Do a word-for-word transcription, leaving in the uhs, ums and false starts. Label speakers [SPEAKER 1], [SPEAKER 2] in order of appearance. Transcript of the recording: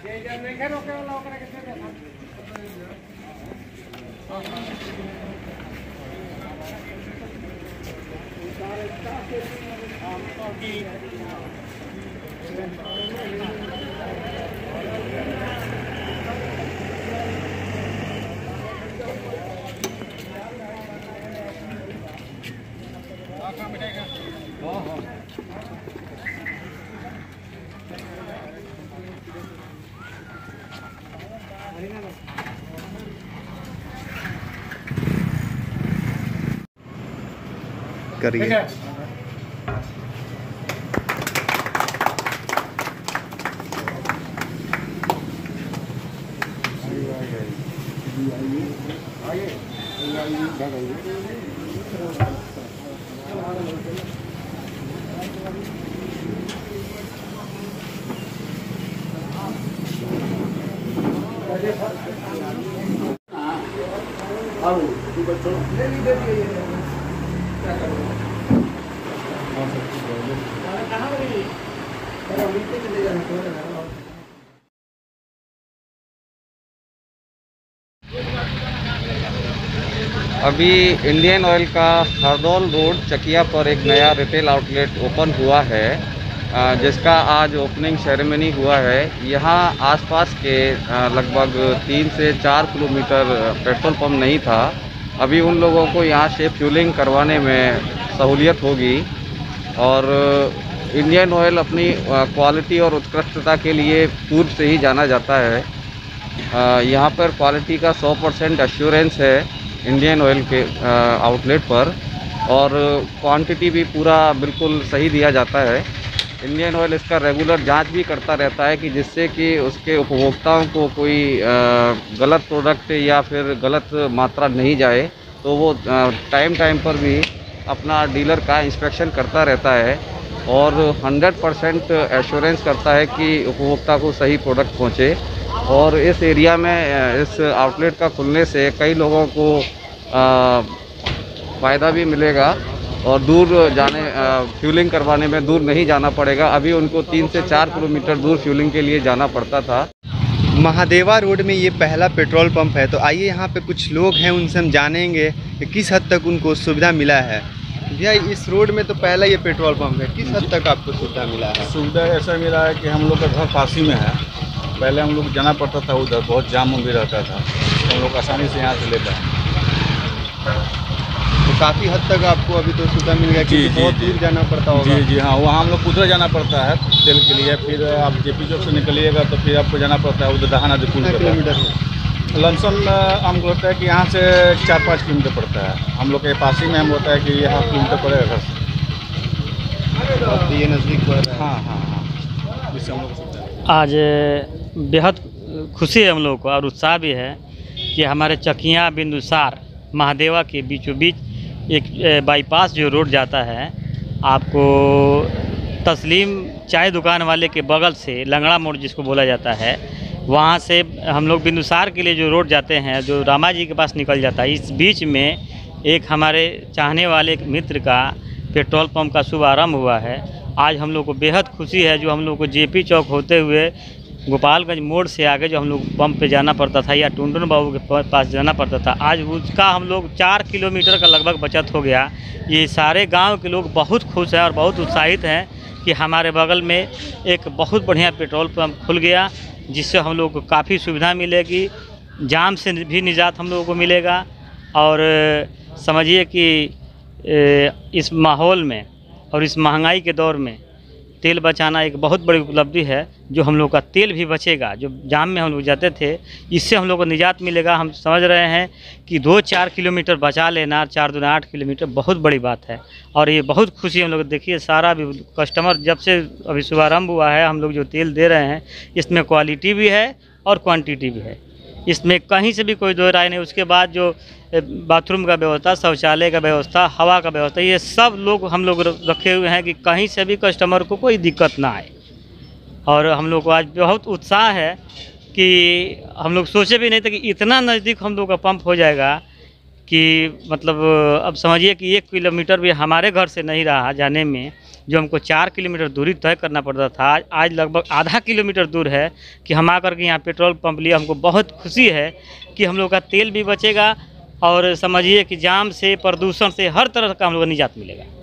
[SPEAKER 1] करिए। अभी Indian oil का हरदौल रोड चकिया पर एक नया रिटेल आउटलेट ओपन हुआ है, जिसका आज ओपनिंग सेरेमनी हुआ है। यहाँ आसपास के लगभग तीन से चार किलोमीटर पेट्रोल पंप नहीं था। अभी उन लोगों को यहाँ से फ्यूलिंग करवाने में सहूलियत होगी। और इंडियन ऑयल अपनी क्वालिटी और उत्कृष्टता के लिए पूर्व से ही जाना जाता है। यहाँ पर क्वालिटी का सौ परसेंट एश्योरेंस है इंडियन ऑयल के आउटलेट पर, और क्वांटिटी भी पूरा बिल्कुल सही दिया जाता है। इंडियन ऑयल इसका रेगुलर जांच भी करता रहता है कि जिससे कि उसके उपभोक्ताओं को कोई गलत प्रोडक्ट या फिर गलत मात्रा नहीं जाए, तो वो टाइम टाइम पर भी अपना डीलर का इंस्पेक्शन करता रहता है और हंड्रेड परसेंट एश्योरेंस करता है कि उपभोक्ता को सही प्रोडक्ट पहुँचे। और इस एरिया में इस आउटलेट का खुलने से कई लोगों को फ़ायदा भी मिलेगा और दूर जाने फ्यूलिंग करवाने में दूर नहीं जाना पड़ेगा। अभी उनको तीन से चार किलोमीटर दूर फ्यूलिंग के लिए जाना पड़ता था।
[SPEAKER 2] महादेवा रोड में ये पहला पेट्रोल पंप है, तो आइए यहाँ पे कुछ लोग हैं, उनसे हम जानेंगे कि किस हद तक उनको सुविधा मिला है। भैया, इस रोड में तो पहला ये पेट्रोल पंप है, किस हद तक आपको सुविधा मिला है?
[SPEAKER 3] सुविधा ऐसा मिला है कि हम लोग का घर पास ही में है। पहले हम लोग जाना पड़ता था उधर, बहुत जाम भी रहता था, तो हम लोग आसानी से यहाँ से ले पाए।
[SPEAKER 2] तो काफ़ी हद तक आपको अभी तो सुविधा मिल गया, क्योंकि बहुत दूर जाना पड़ता होगा।
[SPEAKER 3] जी जी हाँ, वहाँ हम लोग उधर जाना पड़ता है तेल के लिए। फिर आप जेपी चौक से निकलिएगा तो फिर आपको जाना पड़ता है उधर दहाना पुल किलोमीटर। लमसम हमको लगता है कि यहाँ से चार पाँच किलोमीटर पड़ता है। हम लोग के पास ही में हम होता है कि ये हाफ किलोमीटर पड़ेगा घर से,
[SPEAKER 2] तो ये नज़दीक पड़ रहा है।
[SPEAKER 3] हाँ हाँ हाँ, जिससे हम लोग
[SPEAKER 4] आज बेहद खुशी है हम लोग को और उत्साह भी है कि हमारे चकिया बिंदुसार महादेवा के बीचों बीच एक बाईपास जो रोड जाता है, आपको तस्लीम चाय दुकान वाले के बगल से लंगड़ा मोड़ जिसको बोला जाता है, वहाँ से हम लोग बिंदुसार के लिए जो रोड जाते हैं, जो रामा जी के पास निकल जाता है, इस बीच में एक हमारे चाहने वाले एक मित्र का पेट्रोल पंप का शुभारंभ हुआ है। आज हम लोग को बेहद खुशी है। जो हम लोग को जेपी चौक होते हुए गोपालगंज मोड़ से आगे जो हम लोग पंप पे जाना पड़ता था या टुंडन बाबू के पास जाना पड़ता था, आज उसका हम लोग चार किलोमीटर का लगभग बचत हो गया। ये सारे गांव के लोग बहुत खुश हैं और बहुत उत्साहित हैं कि हमारे बगल में एक बहुत बढ़िया पेट्रोल पंप खुल गया, जिससे हम लोग को काफ़ी सुविधा मिलेगी, जाम से भी निजात हम लोगों को मिलेगा। और समझिए कि इस माहौल में और इस महंगाई के दौर में तेल बचाना एक बहुत बड़ी उपलब्धि है। जो हम लोग का तेल भी बचेगा, जो जाम में हम लोग जाते थे, इससे हम लोग को निजात मिलेगा। हम समझ रहे हैं कि दो चार किलोमीटर बचा लेना, चार दो आठ किलोमीटर बहुत बड़ी बात है। और ये बहुत खुशी हम लोग देखिए, सारा भी कस्टमर जब से अभी शुभारंभ हुआ है, हम लोग जो तेल दे रहे हैं इसमें क्वालिटी भी है और क्वान्टिटी भी है, इसमें कहीं से भी कोई दो राय नहीं। उसके बाद जो बाथरूम का व्यवस्था, शौचालय का व्यवस्था, हवा का व्यवस्था, ये सब लोग हम लोग रखे हुए हैं कि कहीं से भी कस्टमर को कोई दिक्कत ना आए। और हम लोग को आज बहुत उत्साह है कि हम लोग सोचे भी नहीं थे कि इतना नज़दीक हम लोग का पंप हो जाएगा, कि मतलब अब समझिए कि एक किलोमीटर भी हमारे घर से नहीं रहा जाने में, जो हमको चार किलोमीटर दूरी तय करना पड़ता था, आज लगभग आधा किलोमीटर दूर है कि हम आकर के यहाँ पेट्रोल पंप लिया। हमको बहुत खुशी है कि हम लोग का तेल भी बचेगा और समझिए कि जाम से, प्रदूषण से, हर तरह का हम लोग को निजात मिलेगा।